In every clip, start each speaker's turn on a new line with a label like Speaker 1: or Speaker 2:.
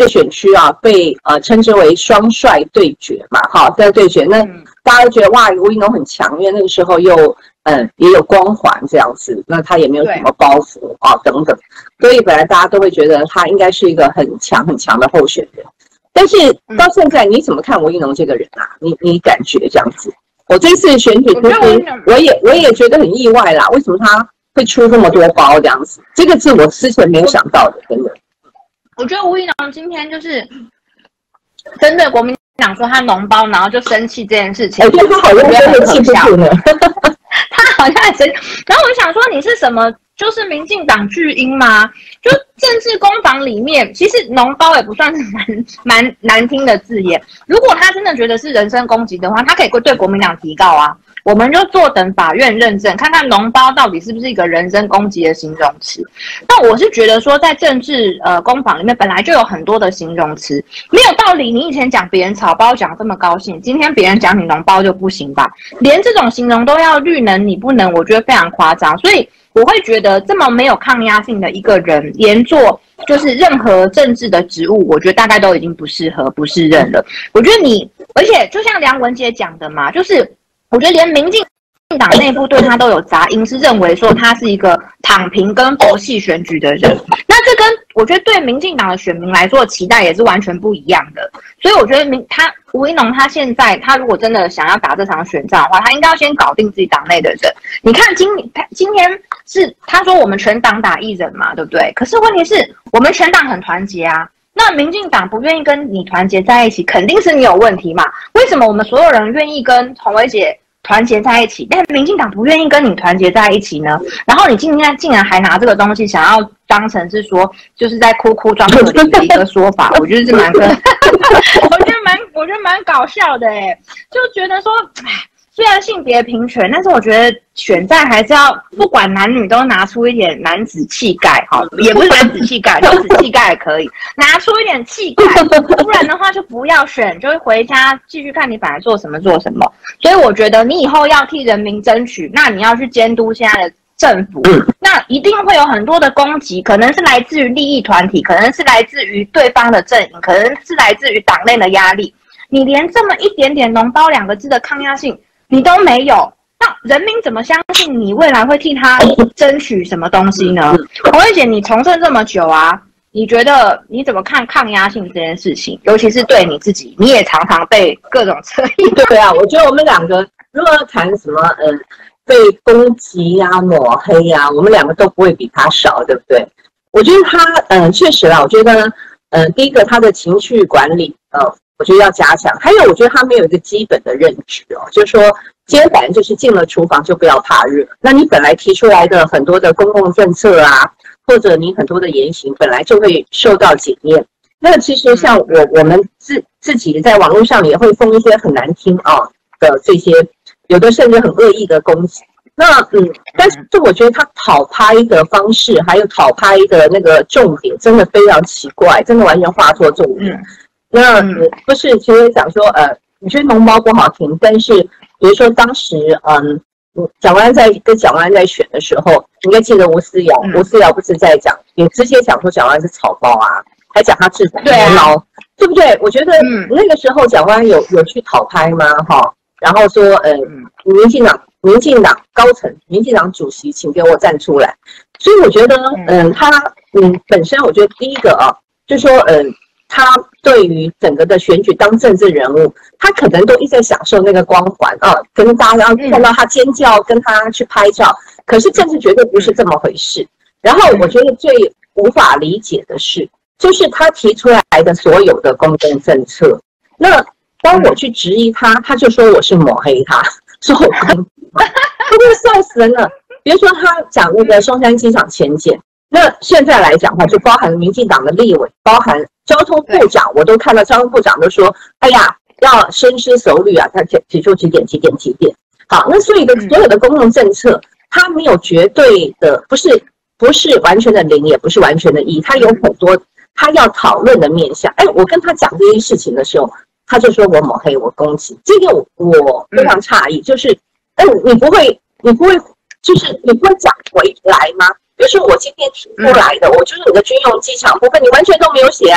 Speaker 1: 个选区啊被称之为双帅对决嘛，好，这个对决，那大家都觉得哇，吴怡农很强，因为那个时候又也有光环这样子，那他也没有什么包袱啊等等，所以本来大家都会觉得他应该是一个很强很强的候选人。但是到现在你怎么看吴怡农这个人啊？你感觉这样子？我这次选举其实我也觉得很意外啦，为什么他会出这么多包这样子？这个是我之前没有想到的，真的。
Speaker 2: 我觉得吴怡农今天就是针对国民党说他脓包，然后就生气这件事情。
Speaker 1: 我觉得他好像真的气不住呢。
Speaker 2: 他好像很生气。然后我想说，你是什么？就是民进党巨婴吗？就政治攻防里面，其实脓包也不算是蛮难听的字眼。如果他真的觉得是人身攻击的话，他可以对国民党提告啊。我们就坐等法院认证，看看脓包到底是不是一个人身攻击的形容词。那我是觉得说，在政治攻防里面，本来就有很多的形容词，没有道理。你以前讲别人草包讲这么高兴，今天别人讲你脓包就不行吧？连这种形容都要绿能你不能，我觉得非常夸张。所以我会觉得这么没有抗压性的一个人，连做就是任何政治的职务，我觉得大概都已经不适合、不适任了。我觉得你，而且就像梁文杰讲的嘛，就是我觉得连民进党内部对他都有杂音，是认为说他是一个躺平跟佛系选举的人。那这跟我觉得对民进党的选民来说期待也是完全不一样的。所以我觉得吴怡农他现在他如果真的想要打这场选战的话，他应该要先搞定自己党内的人。你看今天是他说我们全党打一人嘛，对不对？可是问题是我们全党很团结啊。那民进党不愿意跟你团结在一起，肯定是你有问题嘛？为什么我们所有人愿意跟洪薇姐团结在一起，但民进党不愿意跟你团结在一起呢？然后你今天竟然还拿这个东西想要当成是说，就是在哭哭装可怜的一个说法，我觉得是蛮我觉得蛮搞笑的哎，就觉得说，虽然性别平权，但是我觉得选战还是要不管男女都拿出一点男子气概，哈，也不是男子气概，女子气概也可以，拿出一点气概，不然的话就不要选，就会回家继续看你本来做什么。所以我觉得你以后要替人民争取，那你要去监督现在的政府，那一定会有很多的攻击，可能是来自于利益团体，可能是来自于对方的阵营，可能是来自于党内的压力。你连这么一点点脓包2个字的抗压性你都没有，那人民怎么相信你未来会替他争取什么东西呢？洪薇姐，你从政这么久啊，你觉得你怎么看抗压性这件事情？尤其是对你自己，你也常常被各种侧翼。
Speaker 1: 对啊，我觉得我们两个如果要谈什么被攻击啊、抹黑啊，我们两个都不会比他少，对不对？我觉得他确实啦，我觉得第一个他的情绪管理我觉得要加强。还有，我觉得他没有一个基本的认知哦，就是说，今天反正就是进了厨房就不要怕热。那你本来提出来的很多的公共政策啊，或者你很多的言行，本来就会受到检验。那其实像我们自己在网络上也会封一些很难听啊的这些，有的甚至很恶意的攻击。那但是我觉得他讨拍的方式，还有讨拍的那个重点，真的非常奇怪，真的完全画错重点。那不是，其实讲说你觉得脓包不好听，但是比如说当时蒋万安在选的时候，你应该记得吴思瑶不是在讲，也直接讲说蒋万安是草包啊，还讲他制裁年老，对不对？我觉得那个时候蒋万安有去讨拍吗？哈，然后说民进党高层、民进党主席，请给我站出来。所以我觉得他本身我觉得第一个啊，就是说他对于整个的选举当政治人物，他可能都一直在享受那个光环啊，可能大家看到他尖叫，跟他去拍照。可是政治绝对不是这么回事。然后我觉得最无法理解的是，就是他提出来的所有的公共政策，那当我去质疑他，他就说我是抹黑他，说我攻击他，这个笑死人了。比如说他讲那个松山机场迁建。那现在来讲的话，就包含民进党的立委，包含交通部长，我都看到交通部长都说，哎呀，要深思熟虑啊，他提出几点。好，那所以所有的公共政策，它没有绝对的，不是完全的零，也不是完全的1，它有很多他要讨论的面向。我跟他讲这些事情的时候，他就说我抹黑，我攻击，这个我非常诧异，就是你不会就是你不会讲回来吗？比如说我今天提出来的，我就是你的军用机场部分，你完全都没有写啊，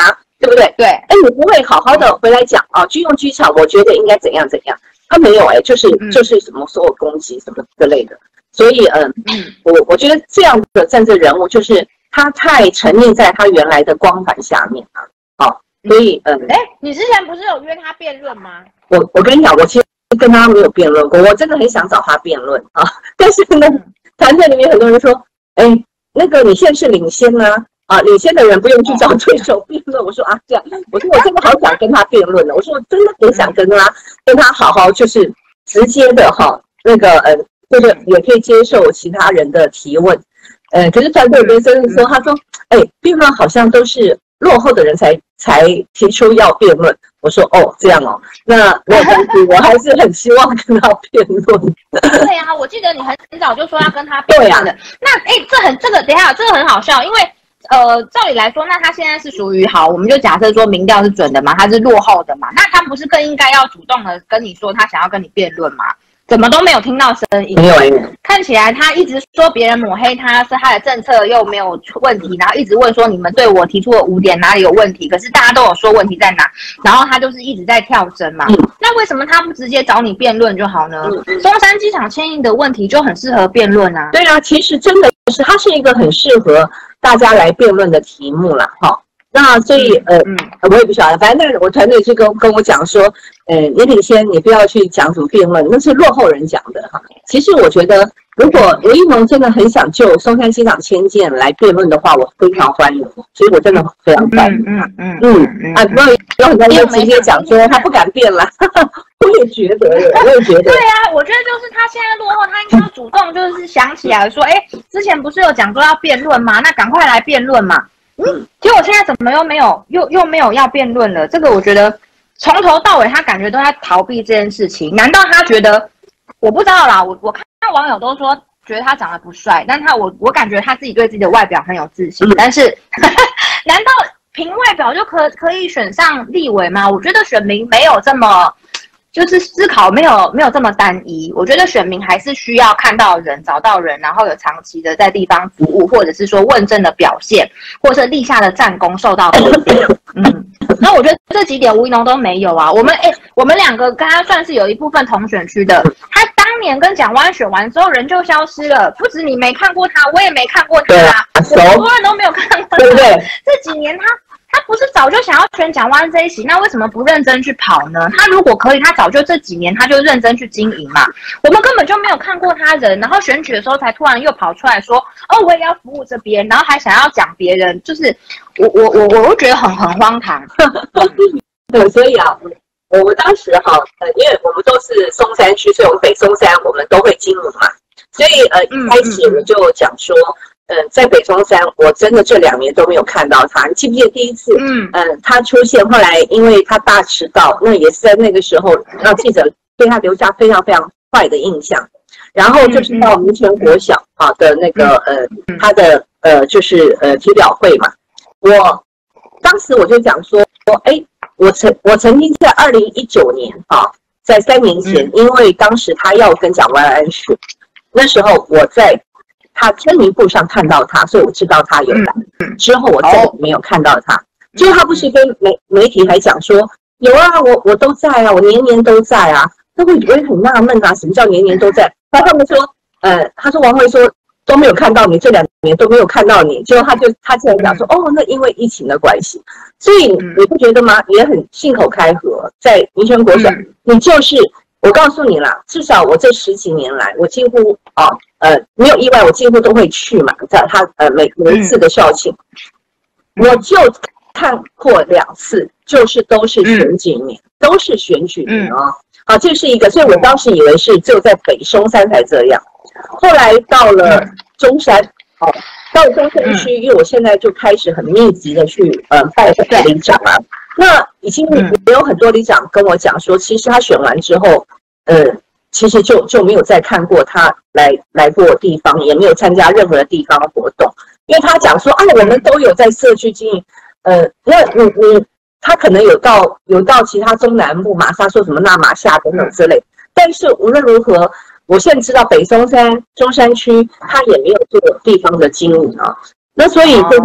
Speaker 1: 对不对？
Speaker 2: 对，
Speaker 1: 哎，你不会好好的回来讲啊，居用居巧，我觉得应该怎样怎样，他没有就是什么所有攻击什么之类的，所以我觉得这样的政治人物就是他太沉溺在他原来的光环下面了，所以
Speaker 2: 你之前不是有约他辩论吗？
Speaker 1: 我跟你讲，我其实跟他没有辩论过，我真的很想找他辩论啊，但是呢，团队里面很多人说，哎，那个你现在是领先啊，领先的人不用去找对手辩论。我说这样，我说我真的好想跟他辩论的，我说我真的很想跟他好好就是直接的那个就是也可以接受其他人的提问，可是团队里面真的说，他说，哎，辩论好像都是落后的人才提出要辩论。我说这样那没有关系，我还是很希望跟他辩论。
Speaker 2: 对啊，我记得你很早就说要跟他辩论的。对那这个等一下，这个很好笑，因为照理来说，那他现在是属于我们就假设说民调是准的嘛，他是落后的嘛，那他不是更应该要主动的跟你说他想要跟你辩论吗？怎么都没有听到声音？
Speaker 1: 没有
Speaker 2: 看起来他一直说别人抹黑他，是他的政策又没有问题，然后一直问说你们对我提出的5点哪里有问题，可是大家都有说问题在哪，然后他就是一直在跳针嘛。那为什么他不直接找你辩论就好呢？松山机场迁移的问题就很适合辩论啊。
Speaker 1: 对啊，其实真的是它是一个很适合大家来辩论的题目啦，那所以我也不晓得，反正我团队就跟我讲说，你领先，你不要去讲什么辩论，那是落后人讲的其实我觉得，如果刘一农真的很想就松山机场迁建来辩论的话，我非常欢迎，所以我真的非常欢迎不过有很多人直接讲说他不敢辩了，我也觉得。
Speaker 2: 对啊，我觉得就是他现在落后，他应该要主动就是想起来说，之前不是有讲说要辩论吗？那赶快来辩论嘛。结果现在怎么又没有要辩论了？这个我觉得从头到尾他感觉都在逃避这件事情。难道他觉得？我不知道啦，我看网友都说觉得他长得不帅，但我感觉他自己对自己的外表很有自信。但是难道凭外表就可以选上立委吗？我觉得选民没有这么。就是思考没有这么单一，我觉得选民还是需要看到人、找到人，然后有长期的在地方服务，或者是说问政的表现，或者是立下的战功受到肯定。那我觉得这几点吴怡农都没有啊。我们两个跟他算是有一部分同选区的，他当年跟蒋万安选完之后人就消失了，不止你没看过他，我也没看过他，很多人都没有看过他，
Speaker 1: 对不对？
Speaker 2: 这几年他不是早就想要选蒋万安这一席，那为什么不认真去跑呢？他如果可以，他早就这几年他就认真去经营嘛。我们根本就没有看过他人，然后选举的时候才突然又跑出来说，我也要服务这边，然后还想要讲别人，就是我觉得很荒唐。
Speaker 1: 对，所以我们当时因为我们都是松山区，所以我们北松山我们都会经营嘛，所以一开始我就讲说。在北松山，我真的这2年都没有看到他。你记不记得第一次？他出现，后来因为他大迟到，那也是在那个时候让记者对他留下非常非常坏的印象。然后就是到民权国小的那个他的就是体表会嘛。当时我就讲说，我曾经在2019年在3年前，因为当时他要跟蒋万安选，那时候我在。他签名簿上看到他，所以我知道他有来。之后我再也没有看到他。结果他不是跟媒体还讲说，有啊，我都在啊，我年年都在啊。那我也很纳闷啊，什么叫年年都在？然后他们说，他说王慧说都没有看到你，这2年都没有看到你。结果他竟然讲说，那因为疫情的关系。所以你不觉得吗？也很信口开河，在民权国小，你就是。我告诉你啦，至少我这10几年来，我几乎没有意外，我几乎都会去嘛，在他每一次的校庆，我就看过2次，就是都是选举年，都是选举年这是一个，所以我当时以为是只有在北松山才这样，后来到了中山，到了中山区，因为我现在就开始很密集的去拜访里长啊。那已经有很多里长跟我讲说，其实他选完之后，其实就没有再看过他来过地方，也没有参加任何的地方活动，因为他讲说，我们都有在社区经营，那他可能有到其他中南部嘛，他说什么纳马夏等等之类，但是无论如何，我现在知道北松山、中山区他也没有做地方的经营啊。那所以就说，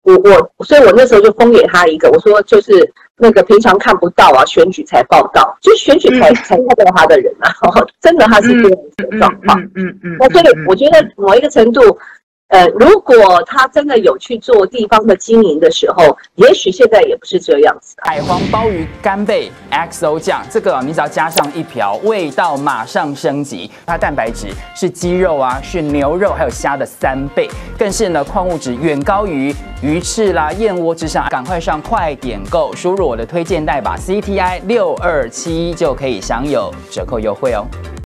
Speaker 1: 所以我那时候就封给他一个，我说就是那个平常看不到啊，选举才报道，就是选举才看到他的人啊，真的他是这样子的状况。那所以我觉得某一个程度。如果他真的有去做地方的经营的时候，也许现在也不是这样子。
Speaker 3: 海皇鲍鱼干贝 XO 酱，这个你只要加上一瓢，味道马上升级。它蛋白质是鸡肉啊，是牛肉还有虾的3倍，更是呢矿物质远高于鱼翅啦、燕窝之上。赶快上快点购，输入我的推荐代码 CTI 6271就可以享有折扣优惠哦。